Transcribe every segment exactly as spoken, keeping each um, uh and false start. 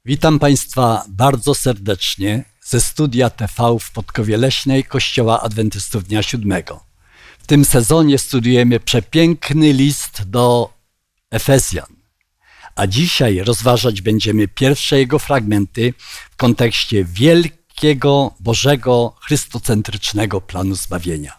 Witam Państwa bardzo serdecznie ze studia T V w Podkowie Leśnej Kościoła Adwentystów Dnia Siódmego. W tym sezonie studiujemy przepiękny list do Efezjan, a dzisiaj rozważać będziemy pierwsze jego fragmenty w kontekście wielkiego, Bożego, chrystocentrycznego planu zbawienia.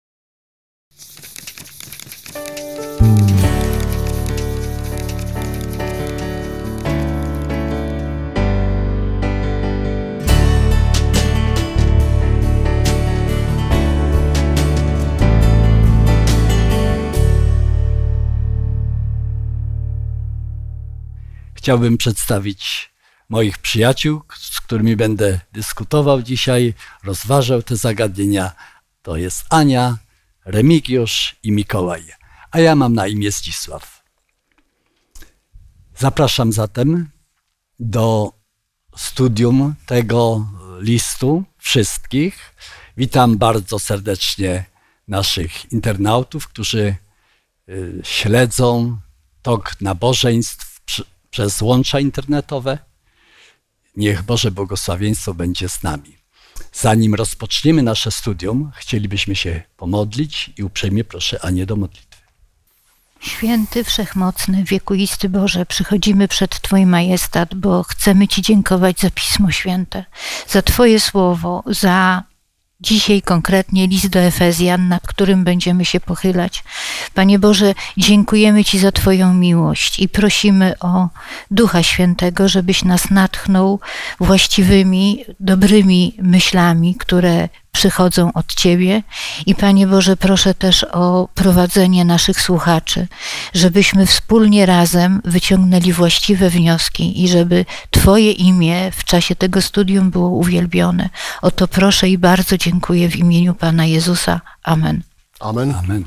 Chciałbym przedstawić moich przyjaciół, z którymi będę dyskutował dzisiaj, rozważał te zagadnienia. To jest Ania, Remigiusz i Mikołaj, a ja mam na imię Zdzisław. Zapraszam zatem do studium tego listu wszystkich. Witam bardzo serdecznie naszych internautów, którzy śledzą tok nabożeństw przez łącza internetowe. Niech Boże błogosławieństwo będzie z nami. Zanim rozpoczniemy nasze studium, chcielibyśmy się pomodlić i uprzejmie proszę Anię do modlitwy. Święty, wszechmocny, wiekuisty Boże, przychodzimy przed Twój majestat, bo chcemy Ci dziękować za Pismo Święte, za Twoje słowo, za dzisiaj konkretnie list do Efezjan, nad którym będziemy się pochylać. Panie Boże, dziękujemy Ci za Twoją miłość i prosimy o Ducha Świętego, żebyś nas natchnął właściwymi, dobrymi myślami, które przychodzą od Ciebie. I Panie Boże, proszę też o prowadzenie naszych słuchaczy, żebyśmy wspólnie razem wyciągnęli właściwe wnioski i żeby Twoje imię w czasie tego studium było uwielbione. O to proszę i bardzo dziękuję w imieniu Pana Jezusa. Amen. Amen. Amen.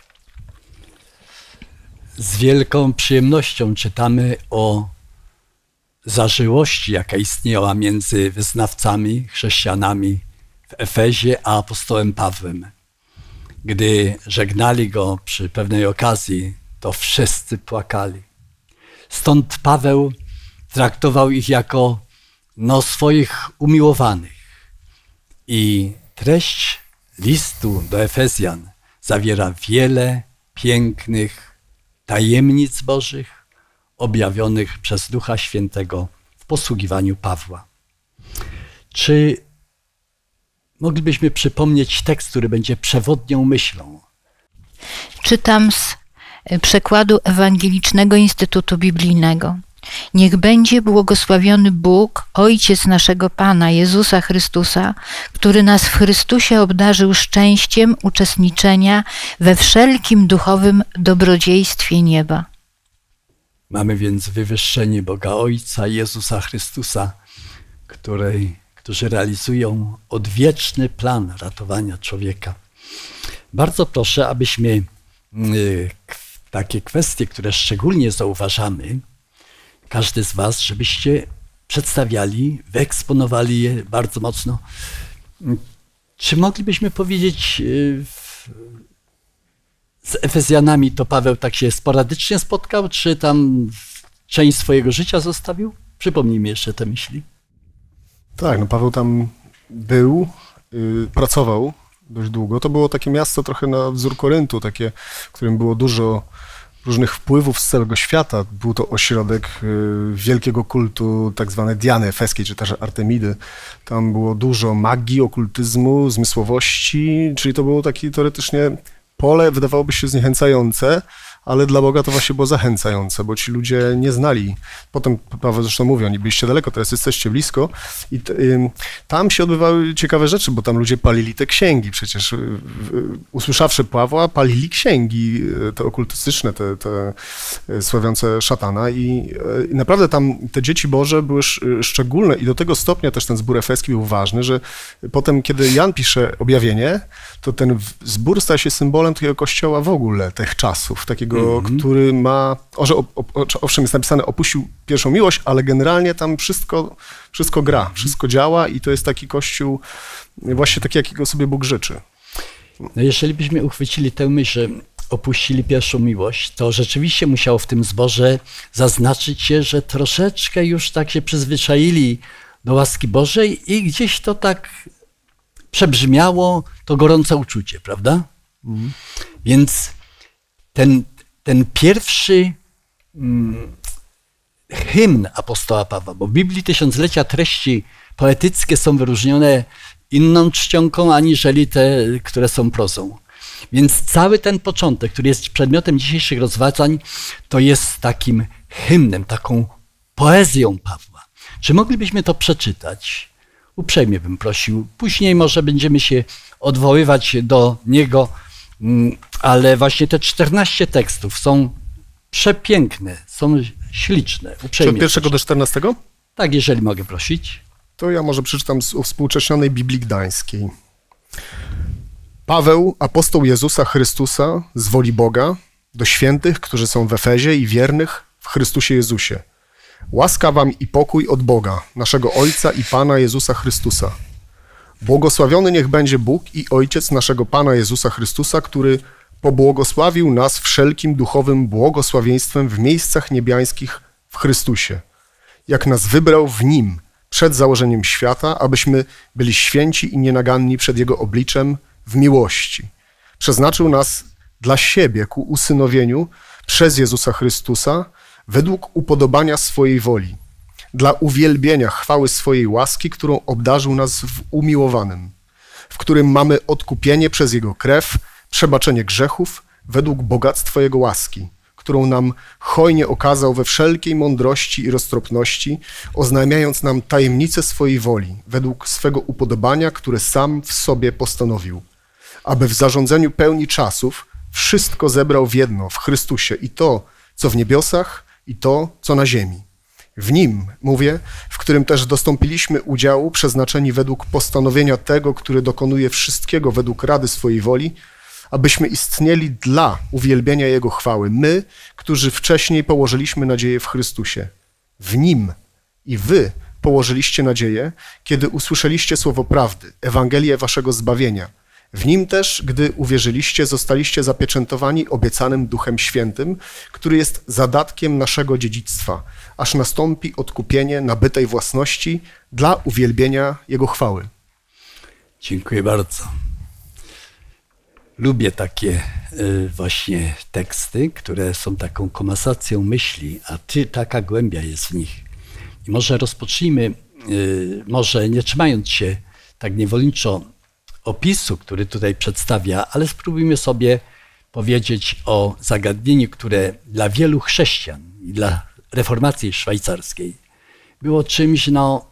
Z wielką przyjemnością czytamy o zażyłości, jaka istniała między wyznawcami, chrześcijanami w Efezie, a apostołem Pawłem. Gdy żegnali go przy pewnej okazji, to wszyscy płakali. Stąd Paweł traktował ich jako no, swoich umiłowanych. I treść listu do Efezjan zawiera wiele pięknych tajemnic Bożych objawionych przez Ducha Świętego w posługiwaniu Pawła. Czy moglibyśmy przypomnieć tekst, który będzie przewodnią myślą? Czytam z przekładu Ewangelicznego Instytutu Biblijnego. Niech będzie błogosławiony Bóg, Ojciec naszego Pana Jezusa Chrystusa, który nas w Chrystusie obdarzył szczęściem uczestniczenia we wszelkim duchowym dobrodziejstwie nieba. Mamy więc wywyższenie Boga Ojca Jezusa Chrystusa, której którzy realizują odwieczny plan ratowania człowieka. Bardzo proszę, abyśmy takie kwestie, które szczególnie zauważamy, każdy z was, żebyście przedstawiali, wyeksponowali je bardzo mocno. Czy moglibyśmy powiedzieć, z Efezjanami to Paweł tak się sporadycznie spotkał, czy tam część swojego życia zostawił? Przypomnij mi jeszcze te myśli. Tak, no Paweł tam był, yy, pracował dość długo. To było takie miasto trochę na wzór Koryntu, takie, w którym było dużo różnych wpływów z całego świata. Był to ośrodek yy, wielkiego kultu tak zwanej Diany Efeskiej, czy też Artemidy. Tam było dużo magii, okultyzmu, zmysłowości, czyli to było takie teoretycznie pole, wydawałoby się zniechęcające, ale dla Boga to właśnie było zachęcające, bo ci ludzie nie znali. Potem Paweł zresztą mówi, oni byliście daleko, teraz jesteście blisko. I t, y, tam się odbywały ciekawe rzeczy, bo tam ludzie palili te księgi. Przecież y, y, usłyszawszy Pawła, palili księgi y, te okultystyczne, te, te y, sławiące szatana. I, y, I naprawdę tam te dzieci Boże były sz, y, szczególne i do tego stopnia też ten zbór efeski był ważny, że potem, kiedy Jan pisze objawienie, to ten zbór staje się symbolem takiego kościoła w ogóle tych czasów, takiego, mm-hmm. który ma, o, że, o, o, owszem jest napisane, opuścił pierwszą miłość, ale generalnie tam wszystko, wszystko gra, wszystko działa i to jest taki kościół właśnie taki, jakiego sobie Bóg życzy. No jeżeli byśmy uchwycili tę myśl, że opuścili pierwszą miłość, to rzeczywiście musiało w tym zborze zaznaczyć się, że troszeczkę już tak się przyzwyczaili do łaski Bożej i gdzieś to tak przebrzmiało to gorące uczucie, prawda? Mhm. Więc ten, ten pierwszy mm, hymn apostoła Pawła, bo w Biblii tysiąclecia treści poetyckie są wyróżnione inną czcionką, aniżeli te, które są prozą. Więc cały ten początek, który jest przedmiotem dzisiejszych rozważań, to jest takim hymnem, taką poezją Pawła. Czy moglibyśmy to przeczytać? Uprzejmie bym prosił. Później może będziemy się odwoływać do niego, ale właśnie te czternaście tekstów są przepiękne, są śliczne. Uprzejmie Od pierwszego do czternastego? Tak, jeżeli mogę prosić. To ja może przeczytam z uwspółcześnionej Biblii Gdańskiej. Paweł, apostoł Jezusa Chrystusa z woli Boga, do świętych, którzy są w Efezie i wiernych w Chrystusie Jezusie. Łaska wam i pokój od Boga, naszego Ojca i Pana Jezusa Chrystusa. Błogosławiony niech będzie Bóg i Ojciec naszego Pana Jezusa Chrystusa, który pobłogosławił nas wszelkim duchowym błogosławieństwem w miejscach niebiańskich w Chrystusie, jak nas wybrał w Nim przed założeniem świata, abyśmy byli święci i nienaganni przed Jego obliczem w miłości. Przeznaczył nas dla siebie ku usynowieniu przez Jezusa Chrystusa według upodobania swojej woli, dla uwielbienia chwały swojej łaski, którą obdarzył nas w umiłowanym, w którym mamy odkupienie przez Jego krew, przebaczenie grzechów według bogactwa Jego łaski, którą nam hojnie okazał we wszelkiej mądrości i roztropności, oznajmiając nam tajemnicę swojej woli, według swego upodobania, które sam w sobie postanowił, aby w zarządzeniu pełni czasów wszystko zebrał w jedno, w Chrystusie, i to, co w niebiosach, i to, co na ziemi. W Nim, mówię, w którym też dostąpiliśmy udziału, przeznaczeni według postanowienia tego, który dokonuje wszystkiego według rady swojej woli, abyśmy istnieli dla uwielbienia Jego chwały. My, którzy wcześniej położyliśmy nadzieję w Chrystusie. W Nim i wy położyliście nadzieję, kiedy usłyszeliście słowo prawdy, Ewangelię waszego zbawienia. W Nim też, gdy uwierzyliście, zostaliście zapieczętowani obiecanym Duchem Świętym, który jest zadatkiem naszego dziedzictwa, aż nastąpi odkupienie nabytej własności dla uwielbienia Jego chwały. Dziękuję bardzo. Lubię takie właśnie teksty, które są taką komasacją myśli, a ty, taka głębia jest w nich. I może rozpocznijmy, może nie trzymając się tak niewolniczo opisu, który tutaj przedstawia, ale spróbujmy sobie powiedzieć o zagadnieniu, które dla wielu chrześcijan i dla reformacji szwajcarskiej było czymś no,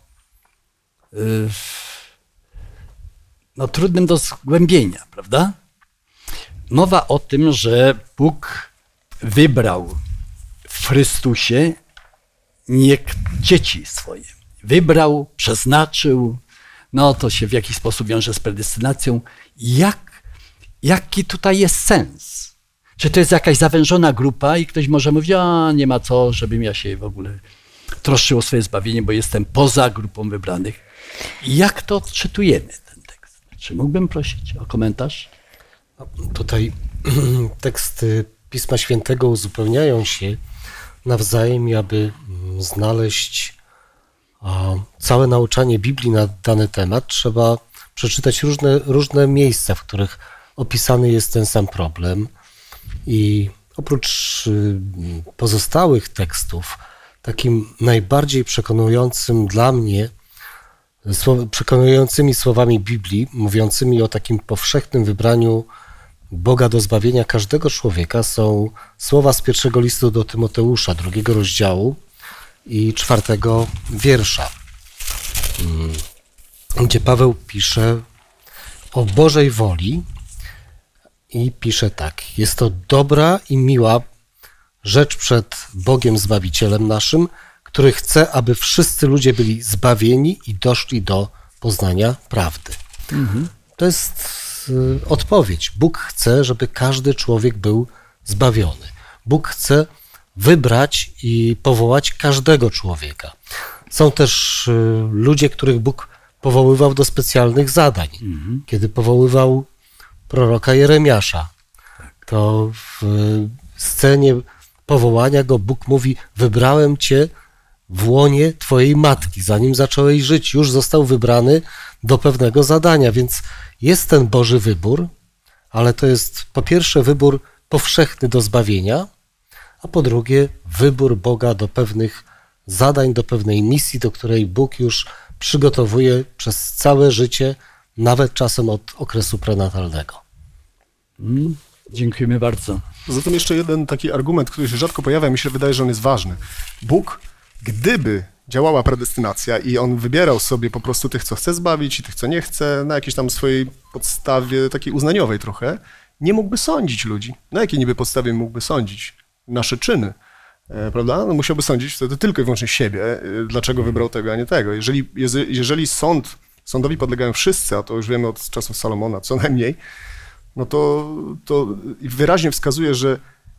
no trudnym do zgłębienia, prawda? Mowa o tym, że Bóg wybrał w Chrystusie nie dzieci swoje. Wybrał, przeznaczył, no to się w jakiś sposób wiąże z predestynacją. Jak, jaki tutaj jest sens? Czy to jest jakaś zawężona grupa i ktoś może mówić, a nie ma co, żebym ja się w ogóle troszczył o swoje zbawienie, bo jestem poza grupą wybranych. Jak to odczytujemy ten tekst? Czy mógłbym prosić o komentarz? Tutaj teksty Pisma Świętego uzupełniają się nawzajem, aby znaleźć całe nauczanie Biblii na dany temat. Trzeba przeczytać różne, różne miejsca, w których opisany jest ten sam problem. I oprócz pozostałych tekstów, takim najbardziej przekonującym dla mnie, przekonującymi słowami Biblii, mówiącymi o takim powszechnym wybraniu Boga do zbawienia każdego człowieka, są słowa z pierwszego listu do Tymoteusza, drugiego rozdziału i czwartego wiersza, gdzie Paweł pisze o Bożej woli i pisze tak: jest to dobra i miła rzecz przed Bogiem Zbawicielem naszym, który chce, aby wszyscy ludzie byli zbawieni i doszli do poznania prawdy. Mhm. To jest odpowiedź. Bóg chce, żeby każdy człowiek był zbawiony. Bóg chce wybrać i powołać każdego człowieka. Są też ludzie, których Bóg powoływał do specjalnych zadań. Mhm. Kiedy powoływał proroka Jeremiasza, to w scenie powołania go Bóg mówi: wybrałem cię w łonie twojej matki, zanim zacząłeś żyć, już został wybrany do pewnego zadania, więc jest ten Boży wybór, ale to jest po pierwsze wybór powszechny do zbawienia, a po drugie wybór Boga do pewnych zadań, do pewnej misji, do której Bóg już przygotowuje przez całe życie, nawet czasem od okresu prenatalnego. Mm, dziękujemy bardzo. Zatem jeszcze jeden taki argument, który się rzadko pojawia, mi się wydaje, że on jest ważny. Bóg, gdyby działała predestynacja i on wybierał sobie po prostu tych, co chce zbawić i tych, co nie chce, na jakiejś tam swojej podstawie takiej uznaniowej trochę, nie mógłby sądzić ludzi. Na jakiej niby podstawie mógłby sądzić nasze czyny? E, prawda? No musiałby sądzić wtedy tylko i wyłącznie siebie, e, dlaczego wybrał tego, a nie tego. Jeżeli, jeżeli sąd, sądowi podlegają wszyscy, a to już wiemy od czasów Salomona co najmniej, no to, to wyraźnie wskazuje, że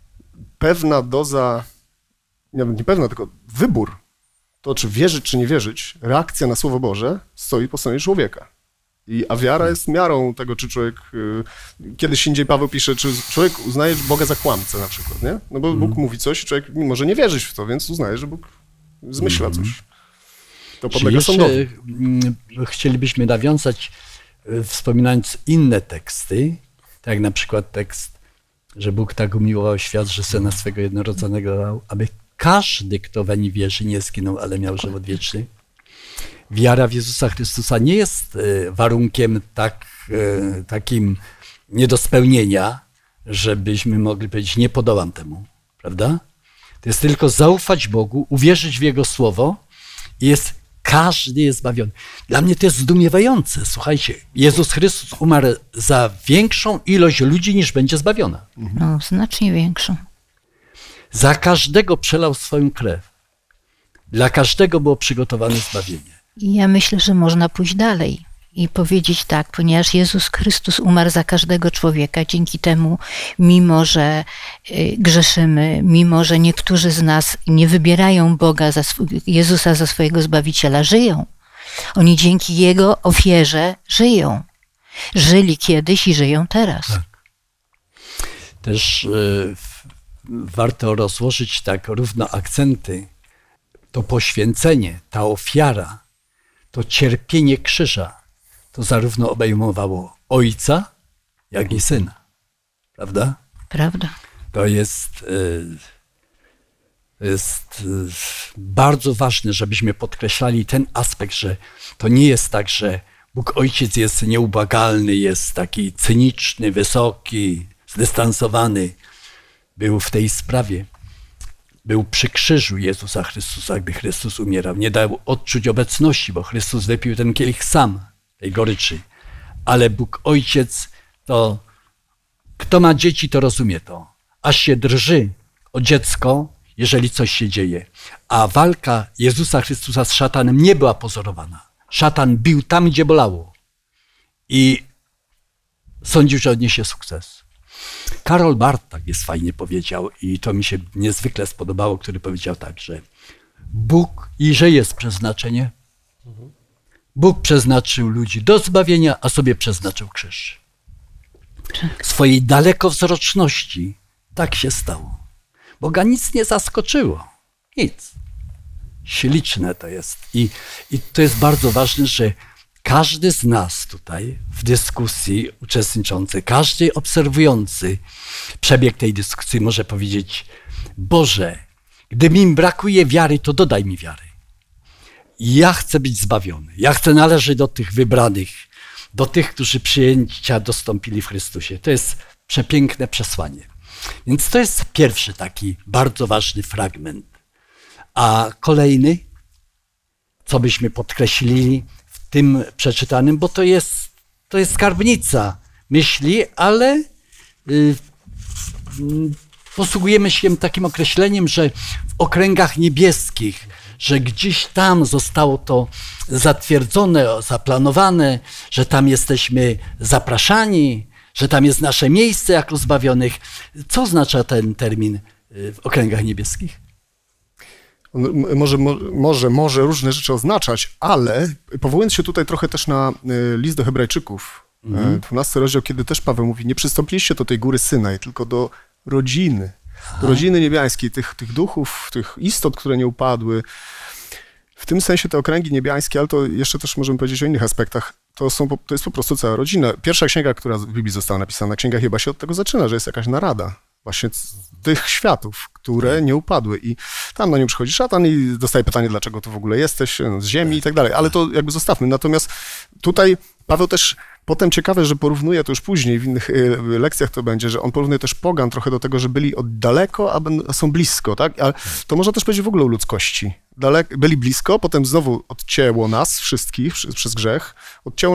pewna doza, nie, nie pewna, tylko wybór, to czy wierzyć, czy nie wierzyć, reakcja na Słowo Boże stoi po stronie człowieka. I, a wiara jest miarą tego, czy człowiek, y, kiedyś indziej Paweł pisze, czy człowiek uznaje Boga za kłamcę na przykład, nie? No bo mm. Bóg mówi coś, człowiek może nie wierzyć w to, więc uznaje, że Bóg zmyśla mm. coś. To podlega sądowi. Chcielibyśmy nawiązać, wspominając inne teksty, tak jak na przykład tekst, że Bóg tak umiłował świat, że Syna swego jednorodzonego dał, aby każdy, kto weń wierzy, nie zginął, ale miał żywot wieczny. Wiara w Jezusa Chrystusa nie jest warunkiem tak, takim nie do spełnienia, żebyśmy mogli powiedzieć, nie podołam temu, prawda? To jest tylko zaufać Bogu, uwierzyć w Jego Słowo i jest, każdy jest zbawiony. Dla mnie to jest zdumiewające. Słuchajcie, Jezus Chrystus umarł za większą ilość ludzi, niż będzie zbawiona. No, znacznie większą. Za każdego przelał swoją krew. Dla każdego było przygotowane zbawienie. I ja myślę, że można pójść dalej i powiedzieć tak, ponieważ Jezus Chrystus umarł za każdego człowieka, dzięki temu, mimo że grzeszymy, mimo że niektórzy z nas nie wybierają Boga, za sw- Jezusa za swojego Zbawiciela, żyją. Oni dzięki Jego ofierze żyją. Żyli kiedyś i żyją teraz. Tak. Też y, warto rozłożyć tak równo akcenty. To poświęcenie, ta ofiara, to cierpienie krzyża, to zarówno obejmowało Ojca, jak i Syna. Prawda? Prawda. To jest, to jest bardzo ważne, żebyśmy podkreślali ten aspekt, że to nie jest tak, że Bóg Ojciec jest nieubłagalny, jest taki cyniczny, wysoki, zdystansowany. Był w tej sprawie. Był przy krzyżu Jezusa Chrystusa, gdy Chrystus umierał. Nie dał odczuć obecności, bo Chrystus wypił ten kielich sam, tej goryczy. Ale Bóg Ojciec, to kto ma dzieci, to rozumie to. Aż się drży o dziecko, jeżeli coś się dzieje. A walka Jezusa Chrystusa z szatanem nie była pozorowana. Szatan bił tam, gdzie bolało. I sądził, że odniesie sukces. Karol Barth tak jest fajnie powiedział i to mi się niezwykle spodobało, który powiedział tak, że Bóg, i że jest przeznaczenie, Bóg przeznaczył ludzi do zbawienia, a sobie przeznaczył krzyż. Swojej dalekowzroczności tak się stało. Boga nic nie zaskoczyło. Nic. Śliczne to jest. I, i to jest bardzo ważne, że każdy z nas tutaj w dyskusji uczestniczący, każdy obserwujący przebieg tej dyskusji może powiedzieć: Boże, gdy mi brakuje wiary, to dodaj mi wiary. Ja chcę być zbawiony. Ja chcę należeć do tych wybranych, do tych, którzy przyjęcia dostąpili w Chrystusie. To jest przepiękne przesłanie. Więc to jest pierwszy taki bardzo ważny fragment. A kolejny, co byśmy podkreślili w tym przeczytanym, bo to jest, to jest skarbnica myśli, ale y, y, posługujemy się takim określeniem, że w okręgach niebieskich, że gdzieś tam zostało to zatwierdzone, zaplanowane, że tam jesteśmy zapraszani, że tam jest nasze miejsce jako zbawionych. Co oznacza ten termin w okręgach niebieskich? On może, może, może różne rzeczy oznaczać, ale powołując się tutaj trochę też na list do Hebrajczyków, Mhm. dwunasty rozdział, kiedy też Paweł mówi, nie przystąpiliście do tej góry Synaj, tylko do rodziny, do rodziny niebiańskiej, tych, tych duchów, tych istot, które nie upadły. W tym sensie te okręgi niebiańskie, ale to jeszcze też możemy powiedzieć o innych aspektach, to, są, to jest po prostu cała rodzina. Pierwsza księga, która w Biblii została napisana, księga Hioba, się od tego zaczyna, że jest jakaś narada właśnie tych światów, które nie upadły i tam na nią przychodzi szatan i dostaje pytanie, dlaczego tu w ogóle jesteś, z ziemi i tak dalej, ale to jakby zostawmy. Natomiast tutaj Paweł też potem ciekawe, że porównuje, to już później w innych lekcjach to będzie, że on porównuje też pogan trochę do tego, że byli od daleko, a są blisko, tak? Ale to można też powiedzieć w ogóle o ludzkości. Dalek, byli blisko, potem znowu odcięło nas wszystkich przez grzech, odcięło,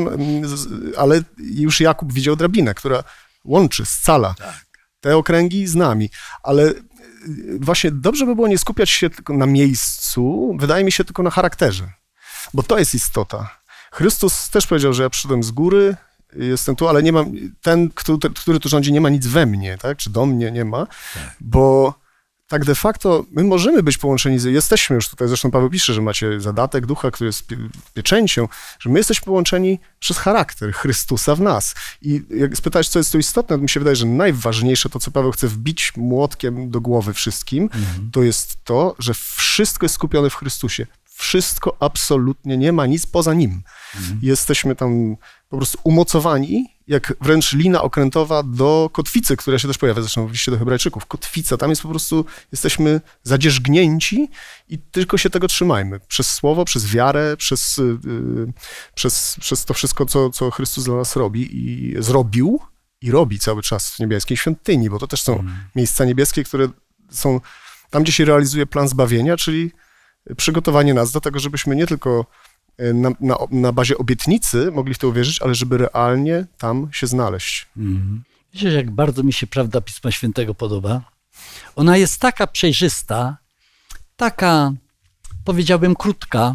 ale już Jakub widział drabinę, która łączy, scala te okręgi z nami, ale właśnie dobrze by było nie skupiać się tylko na miejscu, wydaje mi się tylko na charakterze, bo to jest istota. Chrystus też powiedział, że ja przyszedłem z góry, jestem tu, ale nie mam, ten, który, który tu rządzi, nie ma nic we mnie, tak? Czy do mnie nie ma, tak. Bo tak de facto my możemy być połączeni, z, jesteśmy już tutaj, zresztą Paweł pisze, że macie zadatek ducha, który jest pieczęcią, że my jesteśmy połączeni przez charakter Chrystusa w nas. I jak spytałeś, co jest tu istotne, to mi się wydaje, że najważniejsze, to co Paweł chce wbić młotkiem do głowy wszystkim, mhm. to jest to, że wszystko jest skupione w Chrystusie. Wszystko absolutnie, nie ma nic poza Nim. Mhm. Jesteśmy tam po prostu umocowani, jak wręcz lina okrętowa do kotwicy, która się też pojawia, zresztą w liście do Hebrajczyków. Kotwica, tam jest po prostu, jesteśmy zadzierzgnięci i tylko się tego trzymajmy. Przez słowo, przez wiarę, przez, yy, przez, przez to wszystko, co, co Chrystus dla nas robi i zrobił i robi cały czas w niebieskiej świątyni, bo to też są mhm. miejsca niebieskie, które są tam, gdzie się realizuje plan zbawienia, czyli przygotowanie nas do tego, żebyśmy nie tylko na, na, na bazie obietnicy mogli w to uwierzyć, ale żeby realnie tam się znaleźć. Mhm. Wiecie, jak bardzo mi się prawda Pisma Świętego podoba? Ona jest taka przejrzysta, taka, powiedziałbym, krótka,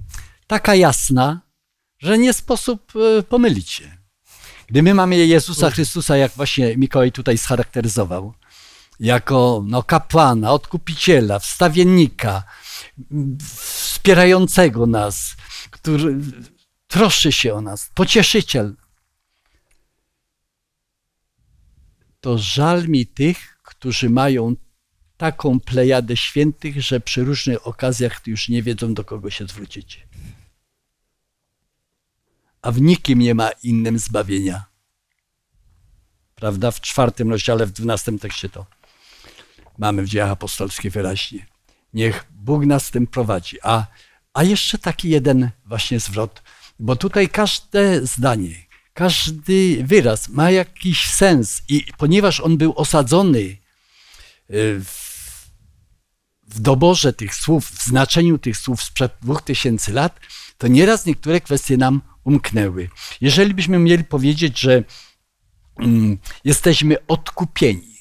taka jasna, że nie sposób pomylić się. Gdy my mamy Jezusa Chrystusa, jak właśnie Mikołaj tutaj scharakteryzował, jako no, kapłana, odkupiciela, wstawiennika, wspierającego nas, który troszczy się o nas, pocieszyciel. To żal mi tych, którzy mają taką plejadę świętych, że przy różnych okazjach już nie wiedzą, do kogo się zwrócić. A w nikim nie ma innym zbawienia. Prawda? W czwartym rozdziale, w dwunastym tekście to mamy w Dziejach Apostolskich wyraźnie. Niech Bóg nas tym prowadzi. A, a jeszcze taki jeden właśnie zwrot, bo tutaj każde zdanie, każdy wyraz ma jakiś sens i ponieważ on był osadzony w, w doborze tych słów, w znaczeniu tych słów sprzed dwóch tysięcy lat, to nieraz niektóre kwestie nam umknęły. Jeżeli byśmy mieli powiedzieć, że mm, jesteśmy odkupieni,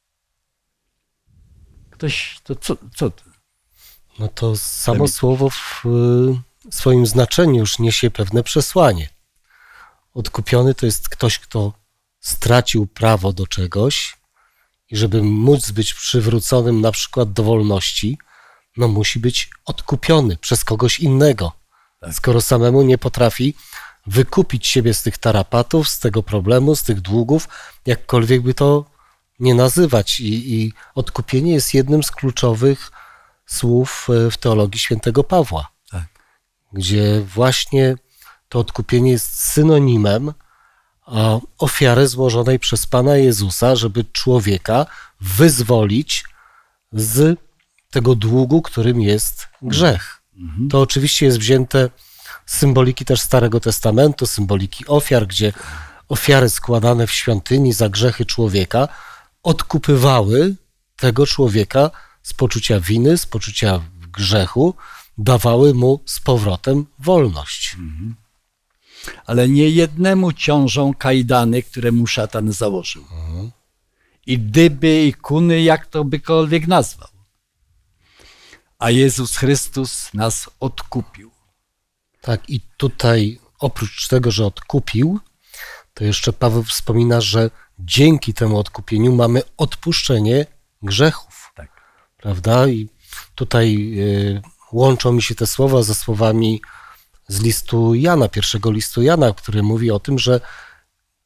ktoś, to co, co to? No to samo słowo w swoim znaczeniu już niesie pewne przesłanie. Odkupiony to jest ktoś, kto stracił prawo do czegoś i żeby móc być przywróconym na przykład do wolności, no musi być odkupiony przez kogoś innego. Tak. Skoro samemu nie potrafi wykupić siebie z tych tarapatów, z tego problemu, z tych długów, jakkolwiek by to nie nazywać. I, i odkupienie jest jednym z kluczowych słów w teologii świętego Pawła, tak. Gdzie właśnie to odkupienie jest synonimem ofiary złożonej przez Pana Jezusa, żeby człowieka wyzwolić z tego długu, którym jest grzech. Mhm. To oczywiście jest wzięte z symboliki też Starego Testamentu, symboliki ofiar, gdzie ofiary składane w świątyni za grzechy człowieka odkupywały tego człowieka z poczucia winy, z poczucia grzechu, dawały mu z powrotem wolność. Mhm. Ale nie jednemu ciążą kajdany, które mu szatan założył. Mhm. I dyby, i kuny, jak to bykolwiek nazwał. A Jezus Chrystus nas odkupił. Tak, i tutaj oprócz tego, że odkupił, to jeszcze Paweł wspomina, że dzięki temu odkupieniu mamy odpuszczenie grzechów. Tak. Prawda? I tutaj y, łączą mi się te słowa ze słowami z listu Jana, pierwszego listu Jana, który mówi o tym, że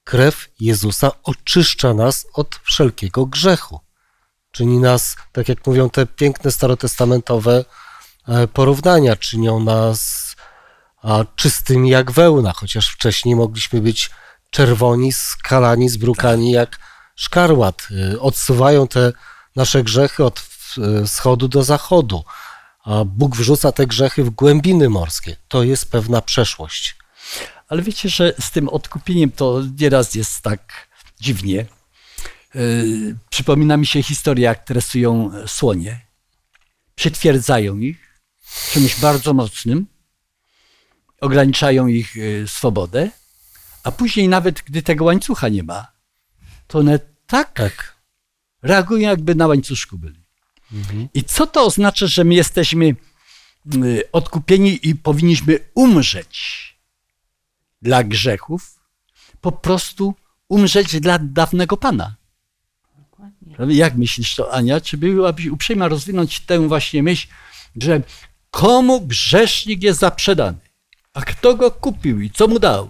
krew Jezusa oczyszcza nas od wszelkiego grzechu. Czyni nas, tak jak mówią te piękne starotestamentowe porównania, czynią nas czystymi jak wełna, chociaż wcześniej mogliśmy być czerwoni, skalani, zbrukani jak szkarłat. Odsuwają te nasze grzechy od wschodu do zachodu, a Bóg wrzuca te grzechy w głębiny morskie. To jest pewna przeszłość. Ale wiecie, że z tym odkupieniem to nieraz jest tak dziwnie. Yy, przypomina mi się historia, jak tresują słonie. Przytwierdzają ich czymś bardzo mocnym, ograniczają ich yy, swobodę, a później nawet, gdy tego łańcucha nie ma, to one tak, tak. reagują, jakby na łańcuszku byli. Mhm. I co to oznacza, że my jesteśmy yy, odkupieni i powinniśmy umrzeć dla grzechów, po prostu umrzeć dla dawnego Pana. Dokładnie. Jak myślisz to, Ania? Czy byłabyś uprzejma rozwinąć tę właśnie myśl, że komu grzesznik jest zaprzedany, a kto go kupił i co mu dał?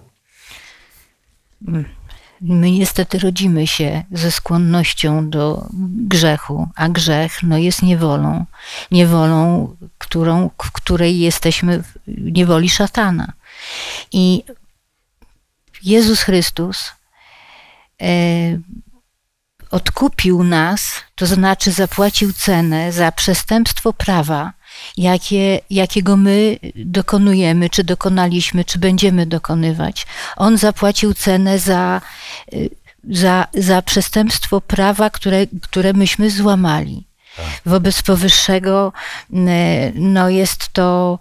My niestety rodzimy się ze skłonnością do grzechu, a grzech no, jest niewolą. Niewolą, którą, w której jesteśmy w niewoli szatana. I Jezus Chrystus e, odkupił nas, to znaczy zapłacił cenę za przestępstwo prawa, jakie, jakiego my dokonujemy, czy dokonaliśmy, czy będziemy dokonywać. On zapłacił cenę za, za, za przestępstwo prawa, które, które myśmy złamali. Wobec powyższego no, jest to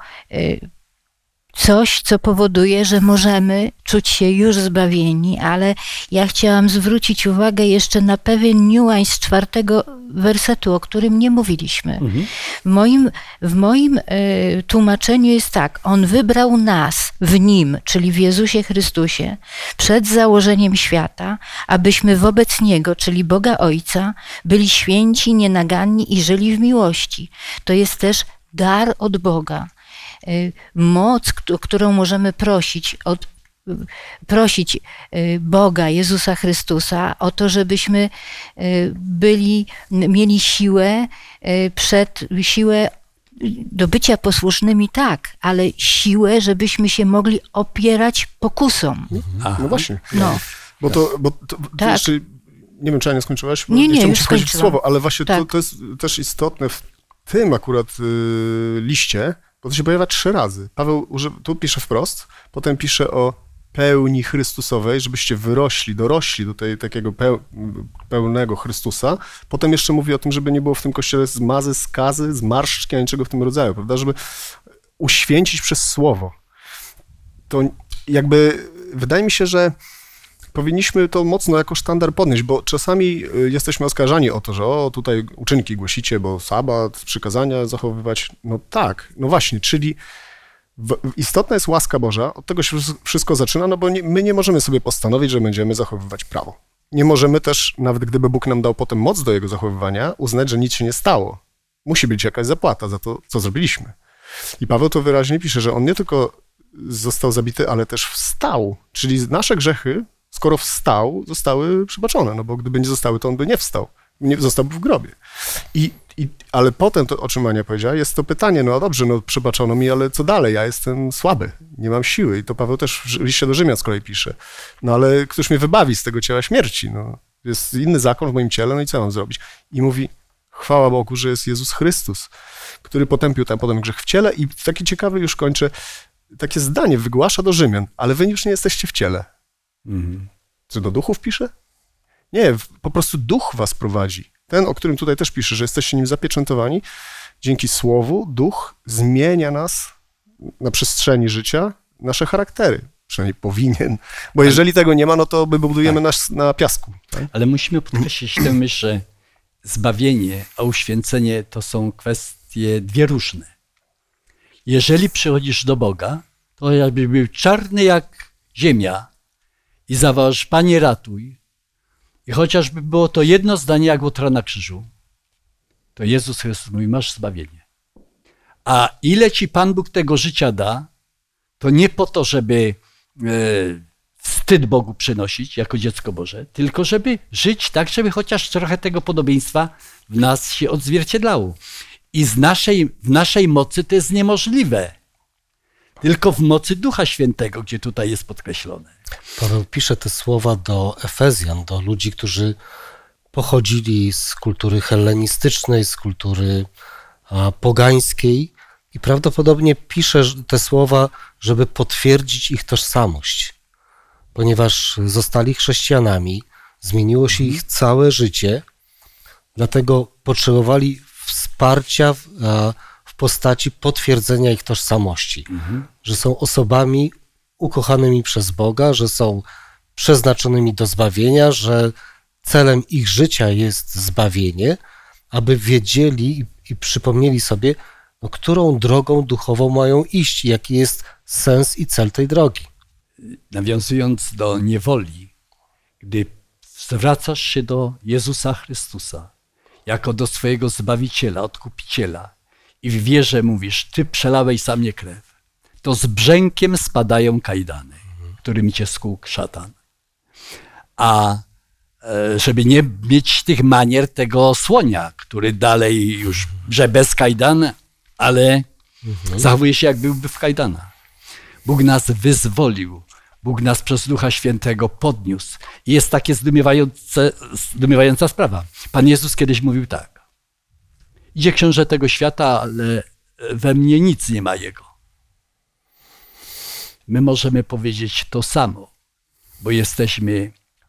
coś, co powoduje, że możemy czuć się już zbawieni, ale ja chciałam zwrócić uwagę jeszcze na pewien niuans czwartego wersetu, o którym nie mówiliśmy. Mhm. W moim, w moim y, tłumaczeniu jest tak, on wybrał nas w Nim, czyli w Jezusie Chrystusie, przed założeniem świata, abyśmy wobec Niego, czyli Boga Ojca, byli święci, nienaganni i żyli w miłości. To jest też dar od Boga. Moc, o którą możemy prosić, od, prosić Boga, Jezusa Chrystusa o to, żebyśmy byli, mieli siłę przed siłę do bycia posłusznymi, tak, ale siłę, żebyśmy się mogli opierać pokusom. Aha. No właśnie. No. Bo to, bo to, to tak. jeszcze, nie wiem, czy ja nie skończyłaś? Nie, nie, nie już ci skończyć słowo, ale właśnie tak. to, to jest też istotne w tym akurat y, liście, bo to się pojawia trzy razy. Paweł tu pisze wprost, potem pisze o pełni Chrystusowej, żebyście wyrośli, dorośli do tej takiego peł, pełnego Chrystusa. Potem jeszcze mówi o tym, żeby nie było w tym kościele zmazy, skazy, zmarszczki, a niczego w tym rodzaju, prawda? Żeby uświęcić przez słowo. To jakby wydaje mi się, że powinniśmy to mocno jako sztandar podnieść, bo czasami jesteśmy oskarżani o to, że o, tutaj uczynki głosicie, bo sabat, przykazania zachowywać. No tak, no właśnie, czyli w, istotna jest łaska Boża, od tego się wszystko zaczyna, no bo nie, my nie możemy sobie postanowić, że będziemy zachowywać prawo. Nie możemy też, nawet gdyby Bóg nam dał potem moc do jego zachowywania, uznać, że nic się nie stało. Musi być jakaś zapłata za to, co zrobiliśmy. I Paweł to wyraźnie pisze, że on nie tylko został zabity, ale też wstał, czyli nasze grzechy, skoro wstał, zostały przebaczone, no bo gdyby nie zostały, to on by nie wstał, nie zostałby w grobie. I, i, ale potem, to, o czym Ania powiedziała, jest to pytanie, no dobrze, no przebaczono mi, ale co dalej? Ja jestem słaby, nie mam siły. I to Paweł też w liście do Rzymian z kolei pisze. No ale któż mnie wybawi z tego ciała śmierci? No, jest inny zakon w moim ciele, no i co mam zrobić? I mówi, chwała Bogu, że jest Jezus Chrystus, który potępił ten potem grzech w ciele i taki ciekawy, już kończę, takie zdanie wygłasza do Rzymian, ale wy już nie jesteście w ciele. Mhm. Czy do duchów pisze? Nie, po prostu duch was prowadzi. Ten, o którym tutaj też pisze, że jesteście nim zapieczętowani, dzięki słowu duch zmienia nas na przestrzeni życia, nasze charaktery. Przynajmniej powinien, bo jeżeli tego nie ma, no to my budujemy tak. nas na piasku. Tak? Ale musimy podkreślić tę myśl, że zbawienie, a uświęcenie to są kwestie dwie różne. Jeżeli przychodzisz do Boga, to jakbyś był czarny jak ziemia i zawołasz, Panie ratuj, i chociażby było to jedno zdanie jak łotra na krzyżu, to Jezus Chrystus mówi, masz zbawienie. A ile ci Pan Bóg tego życia da, to nie po to, żeby wstyd Bogu przynosić jako dziecko Boże, tylko żeby żyć tak, żeby chociaż trochę tego podobieństwa w nas się odzwierciedlało. I z naszej, w naszej mocy to jest niemożliwe. Tylko w mocy Ducha Świętego, gdzie tutaj jest podkreślone. Paweł pisze te słowa do Efezjan, do ludzi, którzy pochodzili z kultury hellenistycznej, z kultury a, pogańskiej i prawdopodobnie pisze te słowa, żeby potwierdzić ich tożsamość, ponieważ zostali chrześcijanami, zmieniło się ich całe życie, dlatego potrzebowali wsparcia w, a, w postaci potwierdzenia ich tożsamości, mhm. że są osobami ukochanymi przez Boga, że są przeznaczonymi do zbawienia, że celem ich życia jest zbawienie, aby wiedzieli i, i przypomnieli sobie, no, którą drogą duchową mają iść, jaki jest sens i cel tej drogi. Nawiązując do niewoli, gdy zwracasz się do Jezusa Chrystusa jako do swojego Zbawiciela, Odkupiciela i w wierze mówisz, Ty przelałeś za mnie krew, to z brzękiem spadają kajdany, którymi cię skłuł szatan. A żeby nie mieć tych manier tego słonia, który dalej już, że bez kajdan, ale mhm. zachowuje się, jak byłby w kajdanach. Bóg nas wyzwolił, Bóg nas przez Ducha Świętego podniósł. I jest takie zdumiewające, zdumiewająca sprawa. Pan Jezus kiedyś mówił tak. Idzie książę tego świata, ale we mnie nic nie ma jego. My możemy powiedzieć to samo, bo jesteśmy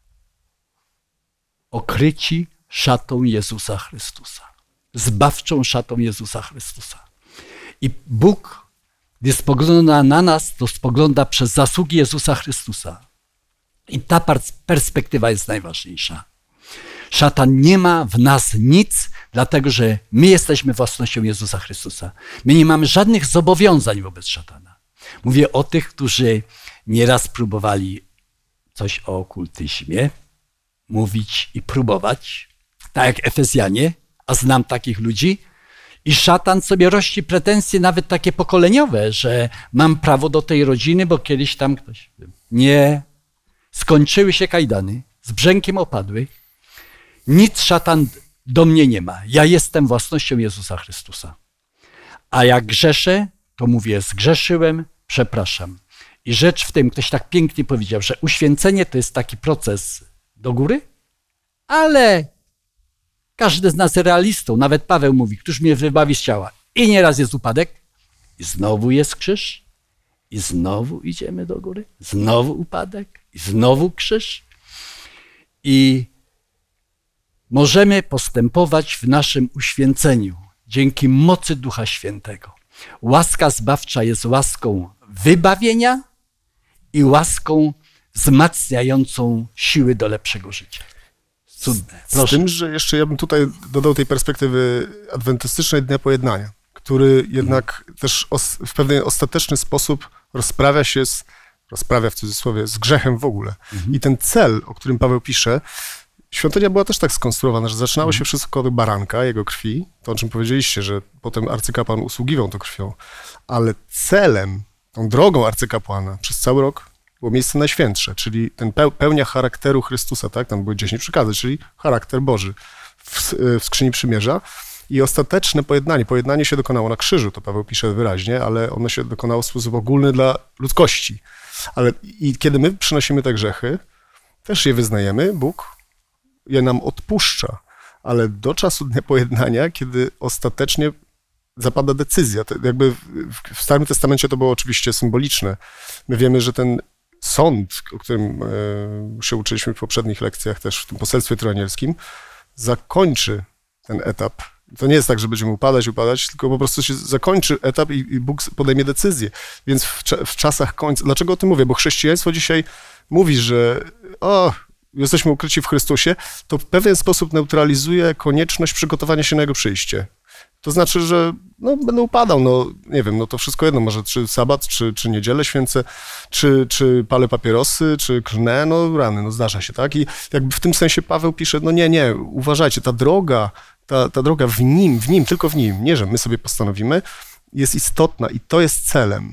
okryci szatą Jezusa Chrystusa. Zbawczą szatą Jezusa Chrystusa. I Bóg, gdy spogląda na nas, to spogląda przez zasługi Jezusa Chrystusa. I ta perspektywa jest najważniejsza. Szatan nie ma w nas nic, dlatego że my jesteśmy własnością Jezusa Chrystusa. My nie mamy żadnych zobowiązań wobec szatana. Mówię o tych, którzy nieraz próbowali coś o okultyzmie mówić i próbować, tak jak Efezjanie, a znam takich ludzi, i szatan sobie rości pretensje nawet takie pokoleniowe, że mam prawo do tej rodziny, bo kiedyś tam ktoś... Nie. Skończyły się kajdany, z brzękiem opadły. Nic szatan do mnie nie ma. Ja jestem własnością Jezusa Chrystusa. A jak grzeszę, to mówię, zgrzeszyłem, przepraszam. I rzecz w tym, ktoś tak pięknie powiedział, że uświęcenie to jest taki proces do góry, ale każdy z nas realistą, nawet Paweł mówi, któż mnie wybawi z ciała. I nieraz jest upadek, i znowu jest krzyż, i znowu idziemy do góry, znowu upadek, i znowu krzyż. I możemy postępować w naszym uświęceniu dzięki mocy Ducha Świętego. Łaska zbawcza jest łaską wybawienia i łaską wzmacniającą siły do lepszego życia. Cudne. Z tym, że jeszcze ja bym tutaj dodał tej perspektywy adwentystycznej Dnia Pojednania, który jednak hmm. też os, w pewien ostateczny sposób rozprawia się z, rozprawia w cudzysłowie, z grzechem w ogóle. Hmm. I ten cel, o którym Paweł pisze, świątynia była też tak skonstruowana, że zaczynało hmm. się wszystko od baranka, jego krwi, to o czym powiedzieliście, że potem arcykapłan usługiwał tą krwią, ale celem, tą drogą arcykapłana przez cały rok było miejsce najświętsze, czyli ten pełnia charakteru Chrystusa, tak? Tam były dziesięć przykazań, czyli charakter Boży w, w skrzyni przymierza. I ostateczne pojednanie, pojednanie się dokonało na krzyżu, to Paweł pisze wyraźnie, ale ono się dokonało w sposób ogólny dla ludzkości. Ale i kiedy my przynosimy te grzechy, też je wyznajemy, Bóg je nam odpuszcza, ale do czasu Dnia Pojednania, kiedy ostatecznie zapada decyzja, to jakby w Starym Testamencie to było oczywiście symboliczne. My wiemy, że ten sąd, o którym się uczyliśmy w poprzednich lekcjach, też w tym poselstwie trójanielskim, zakończy ten etap. To nie jest tak, że będziemy upadać, upadać, tylko po prostu się zakończy etap i, i Bóg podejmie decyzję. Więc w, w czasach końca... Dlaczego o tym mówię? Bo chrześcijaństwo dzisiaj mówi, że o, jesteśmy ukryci w Chrystusie, to w pewien sposób neutralizuje konieczność przygotowania się na Jego przyjście. To znaczy, że no, będę upadał, no nie wiem, no to wszystko jedno, może czy sabat, czy, czy niedzielę święcę, czy, czy palę papierosy, czy klnę, no rany, no zdarza się, tak? I jakby w tym sensie Paweł pisze, no nie, nie, uważajcie, ta droga, ta, ta droga w Nim, w Nim, tylko w Nim, nie, że my sobie postanowimy, jest istotna i to jest celem.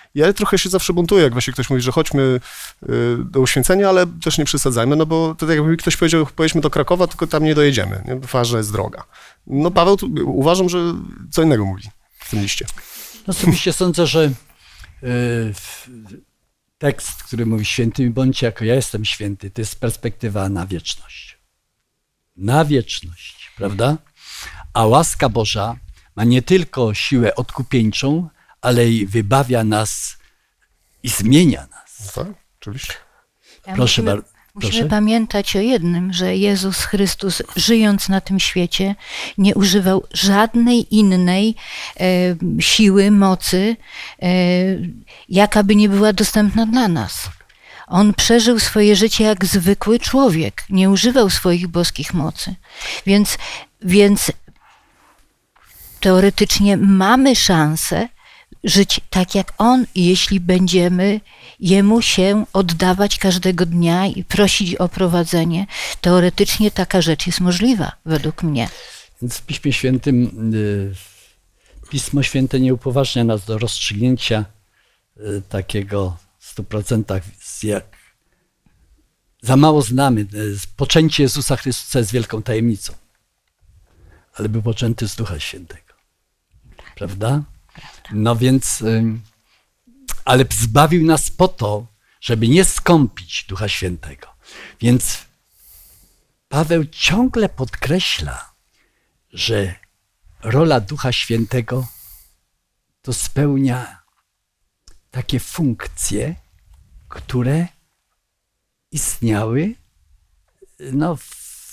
Ja trochę się zawsze buntuję, jak właśnie ktoś mówi, że chodźmy do uświęcenia, ale też nie przesadzajmy, no bo to tak jakby ktoś powiedział, pojedźmy do Krakowa, tylko tam nie dojedziemy, nie? Ważna jest droga. No Paweł, tu, uważam, że co innego mówi w tym liście. No osobiście sądzę, że yy, tekst, który mówi świętymi bądźcie, jako ja jestem święty, to jest perspektywa na wieczność. Na wieczność, prawda? A łaska Boża ma nie tylko siłę odkupieńczą, ale i wybawia nas i zmienia nas. Tak, oczywiście. Ja Proszę musimy, bardzo. musimy Proszę? pamiętać o jednym, że Jezus Chrystus, żyjąc na tym świecie, nie używał żadnej innej e, siły, mocy, e, jaka by nie była dostępna dla nas. On przeżył swoje życie jak zwykły człowiek, nie używał swoich boskich mocy. Więc, więc teoretycznie mamy szansę żyć tak jak On, jeśli będziemy Jemu się oddawać każdego dnia i prosić o prowadzenie. Teoretycznie taka rzecz jest możliwa, według mnie. Więc w Piśmie Świętym y, Pismo Święte nie upoważnia nas do rozstrzygnięcia y, takiego w stu procentach, jak za mało znamy. Y, poczęcie Jezusa Chrystusa jest wielką tajemnicą, ale był poczęty z Ducha Świętego. Prawda? No więc, y, ale zbawił nas po to, żeby nie skąpić Ducha Świętego. Więc Paweł ciągle podkreśla, że rola Ducha Świętego to spełnia takie funkcje, które istniały no, w,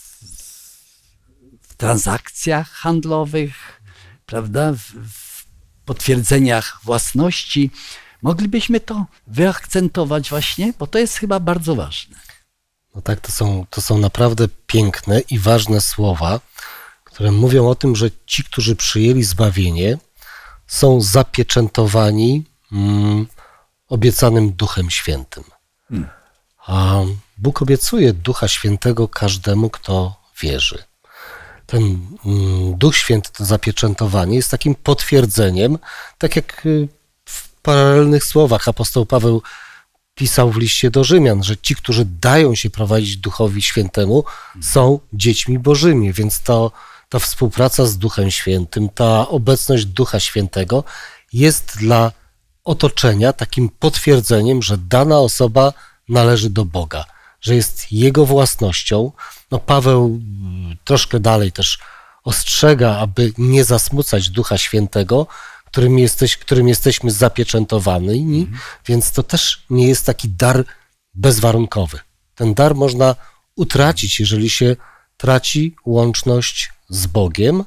w transakcjach handlowych, prawda, w, w potwierdzeniach własności. Moglibyśmy to wyakcentować właśnie, bo to jest chyba bardzo ważne. No tak, to są, to są naprawdę piękne i ważne słowa, które mówią o tym, że ci, którzy przyjęli zbawienie, są zapieczętowani mm, obiecanym Duchem Świętym. Hmm. A Bóg obiecuje Ducha Świętego każdemu, kto wierzy. Ten mm, Duch Święty, to zapieczętowanie jest takim potwierdzeniem, tak jak w paralelnych słowach apostoł Paweł pisał w liście do Rzymian, że ci, którzy dają się prowadzić Duchowi Świętemu, są dziećmi Bożymi, więc to, ta współpraca z Duchem Świętym, ta obecność Ducha Świętego jest dla otoczenia takim potwierdzeniem, że dana osoba należy do Boga, że jest Jego własnością. No Paweł troszkę dalej też ostrzega, aby nie zasmucać Ducha Świętego, którym, jesteś, którym jesteśmy zapieczętowani, mm. więc to też nie jest taki dar bezwarunkowy. Ten dar można utracić, jeżeli się traci łączność z Bogiem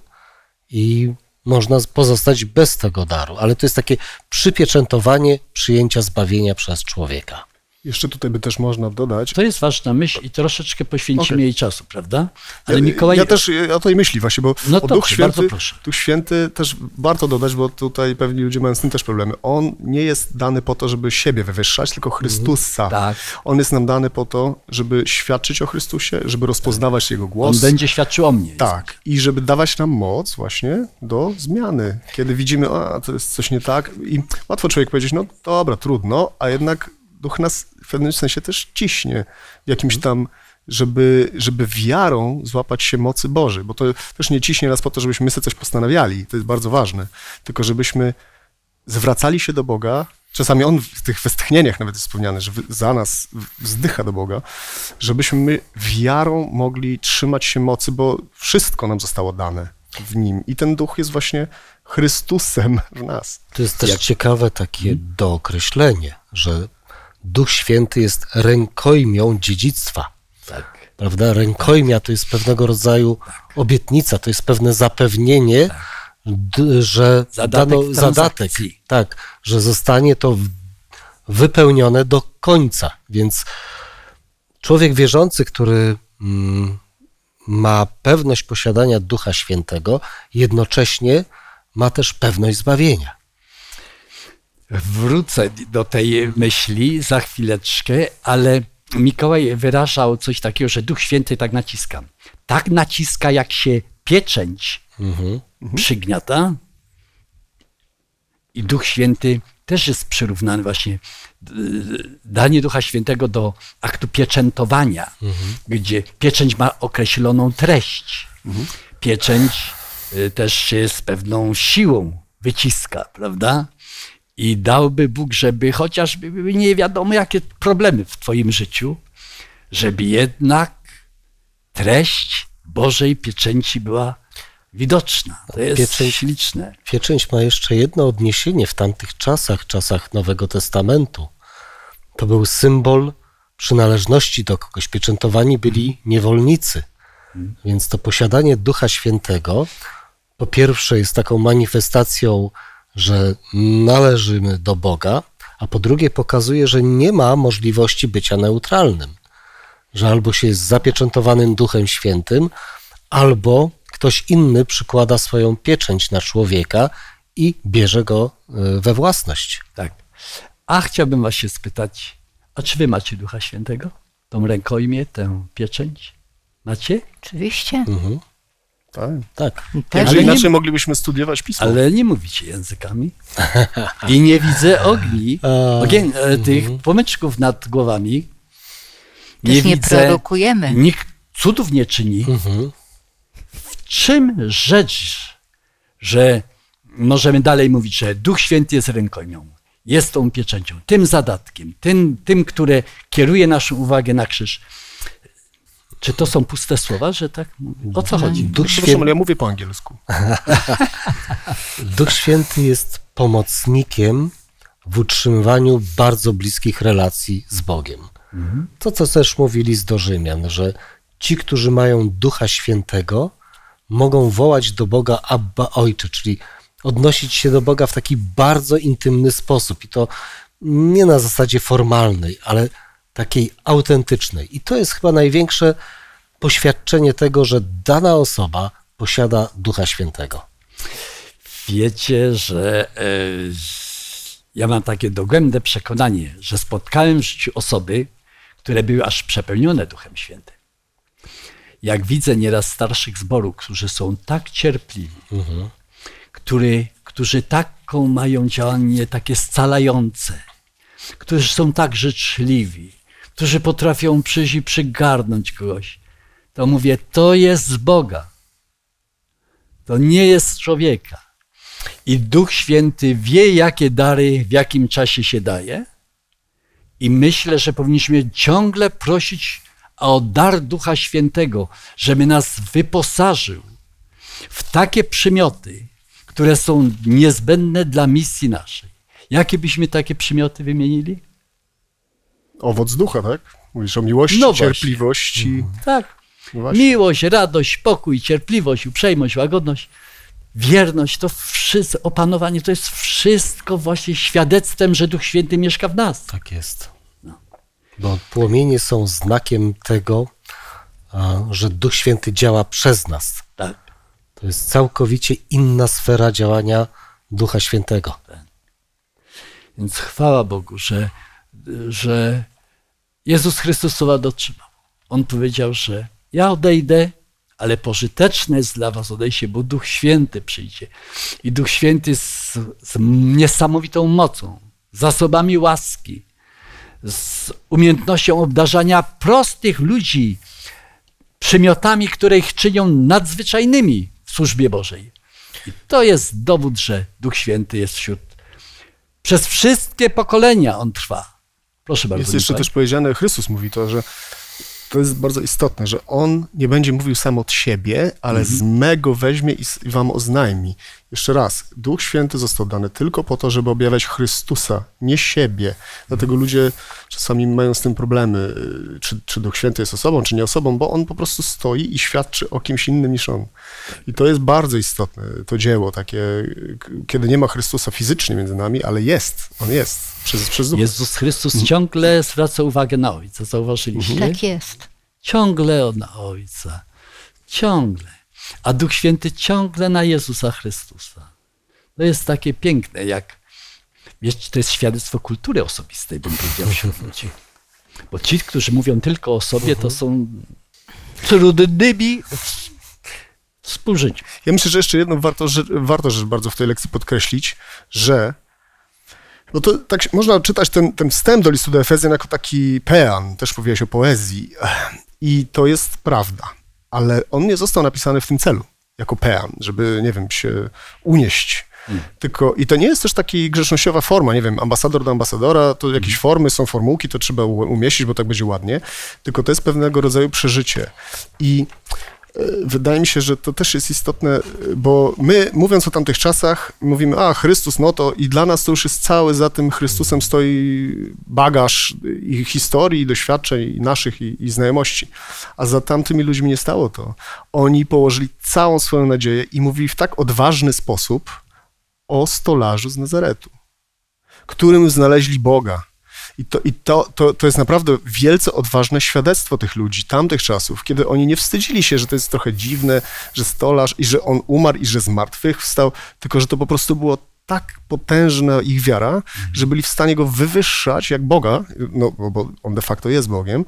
i można pozostać bez tego daru, ale to jest takie przypieczętowanie przyjęcia zbawienia przez człowieka. Jeszcze tutaj by też można dodać... To jest ważna myśl i troszeczkę poświęcimy okay. jej czasu, prawda? Ale ja, Mikołaj... ja też o tej myśli właśnie, bo no o Duch Święty, Duch Święty też warto dodać, bo tutaj pewni ludzie mają z tym też problemy. On nie jest dany po to, żeby siebie wywyższać, tylko Chrystusa. Mm, tak. On jest nam dany po to, żeby świadczyć o Chrystusie, żeby rozpoznawać tak. Jego głos. On będzie świadczył o mnie. Tak. I żeby dawać nam moc właśnie do zmiany. Kiedy widzimy, a to jest coś nie tak i łatwo człowiek powiedzieć, no dobra, trudno, a jednak Duch nas w pewnym sensie też ciśnie w jakimś tam, żeby, żeby wiarą złapać się mocy Bożej, bo to też nie ciśnie nas po to, żebyśmy my sobie coś postanawiali, to jest bardzo ważne, tylko żebyśmy zwracali się do Boga, czasami On w tych westchnieniach nawet jest wspomniane, że za nas wzdycha do Boga, żebyśmy my wiarą mogli trzymać się mocy, bo wszystko nam zostało dane w Nim i ten Duch jest właśnie Chrystusem w nas. To jest też Jak... ciekawe takie dookreślenie, że Duch Święty jest rękojmią dziedzictwa. Tak. Prawda? Rękojmia to jest pewnego rodzaju tak. obietnica, to jest pewne zapewnienie, tak. d- że zadatek, dano, zadatek tak, że zostanie to w, wypełnione do końca. Więc człowiek wierzący, który mm, ma pewność posiadania Ducha Świętego, jednocześnie ma też pewność zbawienia. Wrócę do tej myśli za chwileczkę, ale Mikołaj wyrażał coś takiego, że Duch Święty tak naciska. Tak naciska, jak się pieczęć mhm. przygniata i Duch Święty też jest przyrównany właśnie danie Ducha Świętego do aktu pieczętowania, mhm. gdzie pieczęć ma określoną treść. Mhm. Pieczęć też się z pewną siłą wyciska, prawda? I dałby Bóg, żeby chociażby były nie wiadomo jakie problemy w twoim życiu, żeby jednak treść Bożej pieczęci była widoczna. To jest pieczęć, śliczne. Pieczęć ma jeszcze jedno odniesienie w tamtych czasach, czasach Nowego Testamentu. To był symbol przynależności do kogoś. Pieczętowani byli niewolnicy. Hmm. Więc to posiadanie Ducha Świętego po pierwsze jest taką manifestacją, że należymy do Boga, a po drugie pokazuje, że nie ma możliwości bycia neutralnym. Że albo się jest zapieczętowanym Duchem Świętym, albo ktoś inny przykłada swoją pieczęć na człowieka i bierze go we własność. Tak. A chciałbym was się spytać, a czy wy macie Ducha Świętego? Tą rękojmię, tę pieczęć? Macie? Oczywiście. Mhm. Tak. Tak. Także inaczej nie, moglibyśmy studiować Pismo. Ale nie mówicie językami. I nie widzę ogni, ogien, tych mhm. płomyczków nad głowami. Nie Też nie prorokujemy. Nikt cudów nie czyni. Mhm. W czym rzecz, że możemy dalej mówić, że Duch Święty jest rękojmią, jest tą pieczęcią, tym zadatkiem, tym, tym, które kieruje naszą uwagę na krzyż. Czy to są puste słowa, że tak? O co chodzi? Duch Święty, ja mówię po angielsku. Duch Święty jest pomocnikiem w utrzymywaniu bardzo bliskich relacji z Bogiem. Mhm. To, co też mówili z do Rzymian, że ci, którzy mają Ducha Świętego, mogą wołać do Boga Abba Ojcze, czyli odnosić się do Boga w taki bardzo intymny sposób. I to nie na zasadzie formalnej, ale takiej autentycznej. I to jest chyba największe poświadczenie tego, że dana osoba posiada Ducha Świętego. Wiecie, że e, ja mam takie dogłębne przekonanie, że spotkałem w życiu osoby, które były aż przepełnione Duchem Świętym. Jak widzę nieraz starszych zborów, którzy są tak cierpliwi, mhm. który, którzy taką mają działanie takie scalające, którzy są tak życzliwi, którzy potrafią przyjść i przygarnąć kogoś, to mówię, to jest z Boga. To nie jest z człowieka. I Duch Święty wie, jakie dary w jakim czasie się daje. I myślę, że powinniśmy ciągle prosić o dar Ducha Świętego, żeby nas wyposażył w takie przymioty, które są niezbędne dla misji naszej. Jakie byśmy takie przymioty wymienili? Owoc ducha, tak? Mówisz o miłości, no cierpliwości. Mhm. Tak. No miłość, radość, pokój, cierpliwość, uprzejmość, łagodność, wierność, to wszystko, opanowanie, to jest wszystko właśnie świadectwem, że Duch Święty mieszka w nas. Tak jest. No. Bo płomienie są znakiem tego, że Duch Święty działa przez nas. Tak. To jest całkowicie inna sfera działania Ducha Świętego. Tak. Więc chwała Bogu, że, że Jezus Chrystus słowa dotrzymał. On powiedział, że ja odejdę, ale pożyteczne jest dla was odejście, bo Duch Święty przyjdzie. I Duch Święty z, z niesamowitą mocą, zasobami łaski, z umiejętnością obdarzania prostych ludzi przymiotami, które ich czynią nadzwyczajnymi w służbie Bożej. I to jest dowód, że Duch Święty jest wśród. Przez wszystkie pokolenia on trwa. Proszę bardzo. Jest jeszcze też powiedziane, Chrystus mówi to, że to jest bardzo istotne, że On nie będzie mówił sam od siebie, ale mhm. z mego weźmie i wam oznajmi. Jeszcze raz, Duch Święty został dany tylko po to, żeby objawiać Chrystusa, nie siebie. Dlatego ludzie czasami mają z tym problemy, czy, czy Duch Święty jest osobą, czy nie osobą, bo On po prostu stoi i świadczy o kimś innym niż On. I to jest bardzo istotne, to dzieło takie, kiedy nie ma Chrystusa fizycznie między nami, ale jest, On jest przez, przez Ducha. Jezus Chrystus mhm. ciągle zwraca uwagę na Ojca, zauważyliście? Mhm. Tak jest. Ciągle na Ojca, ciągle. A Duch Święty ciągle na Jezusa Chrystusa. To jest takie piękne, jak, wiecie, to jest świadectwo kultury osobistej, bym powiedział wśród ludzi. Bo ci, którzy mówią tylko o sobie, to są trudnymi w współżyciu. Ja myślę, że jeszcze jedną warto, że, warto rzecz bardzo w tej lekcji podkreślić, że No to tak się, można czytać ten, ten wstęp do listu do Efezjan jako taki pean, też powiedziałeś o poezji. I to jest prawda, ale on nie został napisany w tym celu, jako pean, żeby, nie wiem, się unieść. Hmm. Tylko, i to nie jest też taka grzecznościowa forma, nie wiem, ambasador do ambasadora, to jakieś hmm. formy, są formułki, to trzeba umieścić, bo tak będzie ładnie, tylko to jest pewnego rodzaju przeżycie. I wydaje mi się, że to też jest istotne, bo my, mówiąc o tamtych czasach, mówimy, a Chrystus, no to i dla nas to już jest cały, za tym Chrystusem stoi bagaż i historii, i doświadczeń i naszych, i, i znajomości. A za tamtymi ludźmi nie stało to. Oni położyli całą swoją nadzieję i mówili w tak odważny sposób o stolarzu z Nazaretu, którym znaleźli Boga. I, to, i to, to, to jest naprawdę wielce odważne świadectwo tych ludzi, tamtych czasów, kiedy oni nie wstydzili się, że to jest trochę dziwne, że stolarz i że on umarł i że z martwych wstał, tylko że to po prostu było tak potężna ich wiara, mhm. że byli w stanie go wywyższać jak Boga, no bo on de facto jest Bogiem,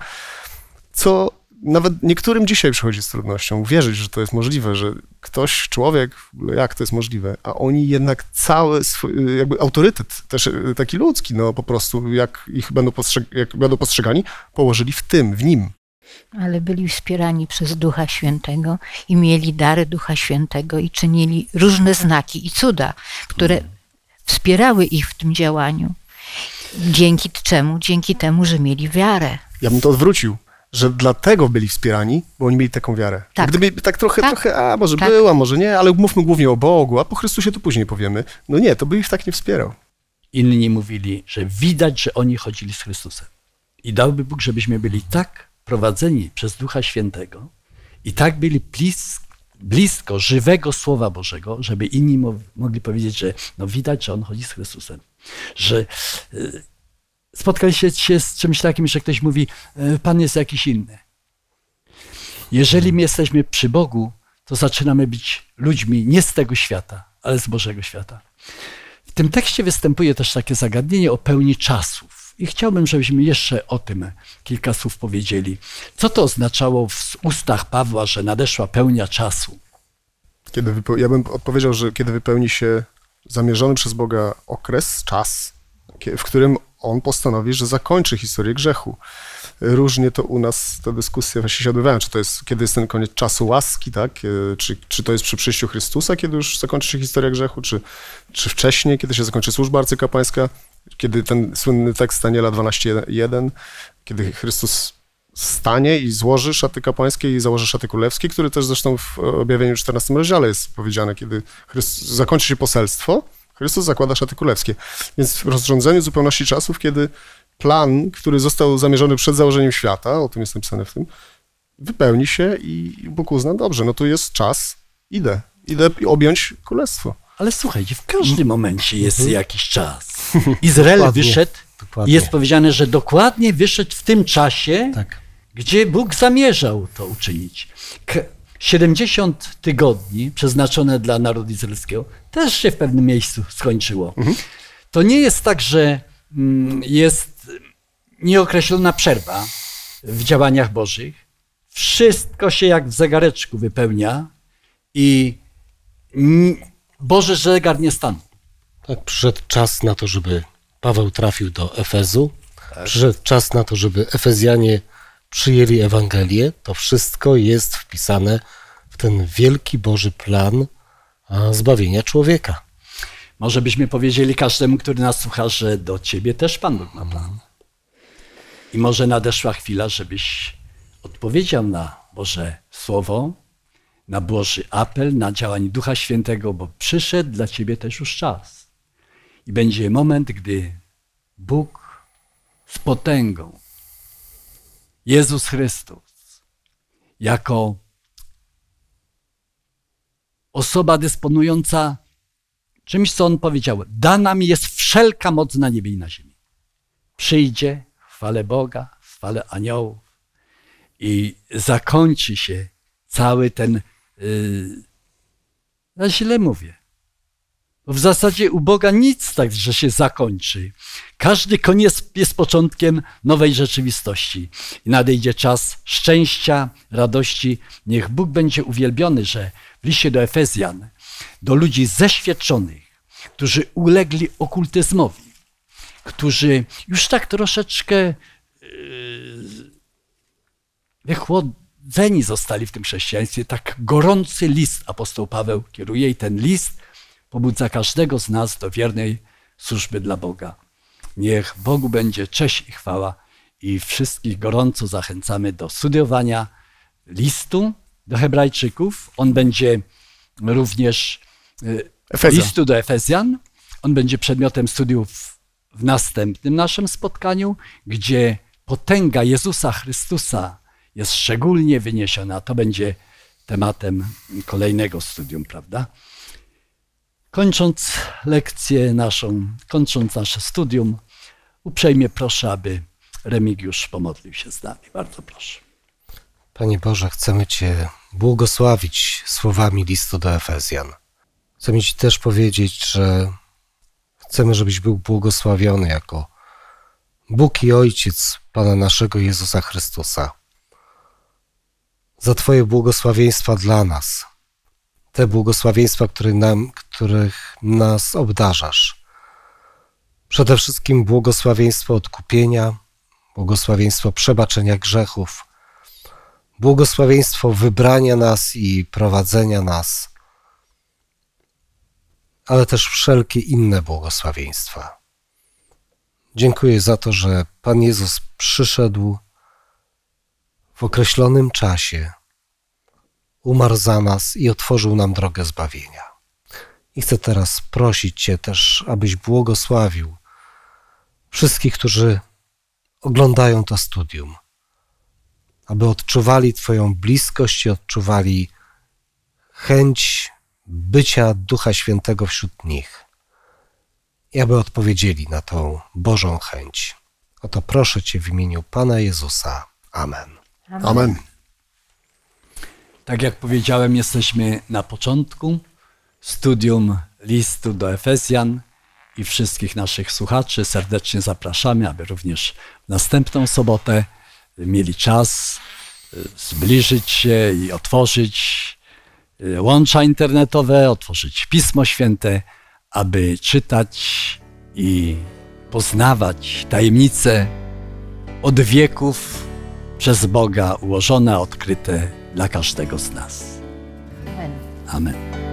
co nawet niektórym dzisiaj przychodzi z trudnością uwierzyć, że to jest możliwe, że ktoś, człowiek, jak to jest możliwe, a oni jednak cały swój, jakby autorytet, też taki ludzki, no po prostu, jak ich będą, postrzeg- jak będą postrzegani, położyli w tym, w nim. Ale byli wspierani przez Ducha Świętego i mieli dary Ducha Świętego i czynili różne znaki i cuda, które wspierały ich w tym działaniu. Dzięki czemu? Dzięki temu, że mieli wiarę. Ja bym to odwrócił. Że dlatego byli wspierani, bo oni mieli taką wiarę. Tak. Gdyby tak trochę, tak. trochę, a może tak. była, może nie, ale mówmy głównie o Bogu, a po Chrystusie to później powiemy. No nie, to by ich tak nie wspierał. Inni mówili, że widać, że oni chodzili z Chrystusem. I dałby Bóg, żebyśmy byli tak prowadzeni przez Ducha Świętego i tak byli blisko, blisko żywego Słowa Bożego, żeby inni mo- mogli powiedzieć, że no widać, że on chodzi z Chrystusem. Że... Yy, Spotkaliście się z czymś takim, że ktoś mówi, Pan jest jakiś inny. Jeżeli my jesteśmy przy Bogu, to zaczynamy być ludźmi nie z tego świata, ale z Bożego świata. W tym tekście występuje też takie zagadnienie o pełni czasów. I chciałbym, żebyśmy jeszcze o tym kilka słów powiedzieli. Co to oznaczało w ustach Pawła, że nadeszła pełnia czasu? Kiedy wypeł- ja bym odpowiedział, że kiedy wypełni się zamierzony przez Boga okres, czas, w którym on postanowi, że zakończy historię grzechu. Różnie to u nas te dyskusje właśnie się odbywają, czy to jest, kiedy jest ten koniec czasu łaski, tak? Czy, czy to jest przy przyjściu Chrystusa, kiedy już zakończy się historia grzechu, czy, czy wcześniej, kiedy się zakończy służba arcykapłańska, kiedy ten słynny tekst Daniela dwanaście jeden, kiedy Chrystus stanie i złoży szaty kapłańskie i założy szaty królewskie, który też zresztą w objawieniu czternastym rozdziale jest powiedziane, kiedy Chrystus, zakończy się poselstwo, Chrystus zakłada szaty królewskie. Więc w rozrządzeniu zupełności czasów, kiedy plan, który został zamierzony przed założeniem świata, o tym jest napisane w tym, wypełni się i Bóg uzna, dobrze, no tu jest czas, idę, idę objąć królestwo. Ale słuchajcie, w każdym momencie jest jakiś czas. Izrael dokładnie, wyszedł dokładnie. I jest powiedziane, że dokładnie wyszedł w tym czasie, tak. gdzie Bóg zamierzał to uczynić. K- siedemdziesiąt tygodni przeznaczone dla narodu izraelskiego też się w pewnym miejscu skończyło. Mhm. To nie jest tak, że jest nieokreślona przerwa w działaniach Bożych. Wszystko się jak w zegareczku wypełnia i Boży zegar nie stanął. Tak, przyszedł czas na to, żeby Paweł trafił do Efezu. Tak. Przyszedł czas na to, żeby Efezjanie przyjęli Ewangelię. To wszystko jest wpisane w ten wielki Boży plan zbawienia człowieka. Może byśmy powiedzieli każdemu, który nas słucha, że do ciebie też Pan Bóg ma plan. I może nadeszła chwila, żebyś odpowiedział na Boże Słowo, na Boży apel, na działanie Ducha Świętego, bo przyszedł dla ciebie też już czas. I będzie moment, gdy Bóg z potęgą, Jezus Chrystus, jako osoba dysponująca czymś, co On powiedział, dana mi jest wszelka moc na niebie i na ziemi. Przyjdzie w chwale Boga, w chwale aniołów i zakończy się cały ten, yy, ja źle mówię, bo w zasadzie u Boga nic tak, że się zakończy. Każdy koniec jest początkiem nowej rzeczywistości. I nadejdzie czas szczęścia, radości. Niech Bóg będzie uwielbiony, że w liście do Efezjan, do ludzi zeświadczonych, którzy ulegli okultyzmowi, którzy już tak troszeczkę yy, wychłodzeni zostali w tym chrześcijaństwie, tak gorący list apostoł Paweł kieruje i ten list pobudza każdego z nas do wiernej służby dla Boga. Niech Bogu będzie cześć i chwała i wszystkich gorąco zachęcamy do studiowania listu do Hebrajczyków. On będzie również Efezjan. listu do Efezjan. On będzie przedmiotem studiów w następnym naszym spotkaniu, gdzie potęga Jezusa Chrystusa jest szczególnie wyniesiona. To będzie tematem kolejnego studium, prawda? Kończąc lekcję naszą, kończąc nasze studium, uprzejmie proszę, aby Remigiusz pomodlił się z nami. Bardzo proszę. Panie Boże, chcemy Cię błogosławić słowami listu do Efezjan. Chcemy Ci też powiedzieć, że chcemy, żebyś był błogosławiony jako Bóg i Ojciec Pana naszego Jezusa Chrystusa. Za Twoje błogosławieństwa dla nas, te błogosławieństwa, które nam, których nas obdarzasz. Przede wszystkim błogosławieństwo odkupienia, błogosławieństwo przebaczenia grzechów, błogosławieństwo wybrania nas i prowadzenia nas, ale też wszelkie inne błogosławieństwa. Dziękuję za to, że Pan Jezus przyszedł w określonym czasie, umarł za nas i otworzył nam drogę zbawienia. I chcę teraz prosić Cię też, abyś błogosławił wszystkich, którzy oglądają to studium, aby odczuwali Twoją bliskość i odczuwali chęć bycia Ducha Świętego wśród nich i aby odpowiedzieli na tą Bożą chęć. Oto proszę Cię w imieniu Pana Jezusa. Amen. Amen. Amen. Tak jak powiedziałem, jesteśmy na początku studium listu do Efezjan i wszystkich naszych słuchaczy serdecznie zapraszamy, aby również w następną sobotę mieli czas zbliżyć się i otworzyć łącza internetowe, otworzyć Pismo Święte, aby czytać i poznawać tajemnice od wieków przez Boga ułożone, odkryte dla każdego z nas. Amen. Amen.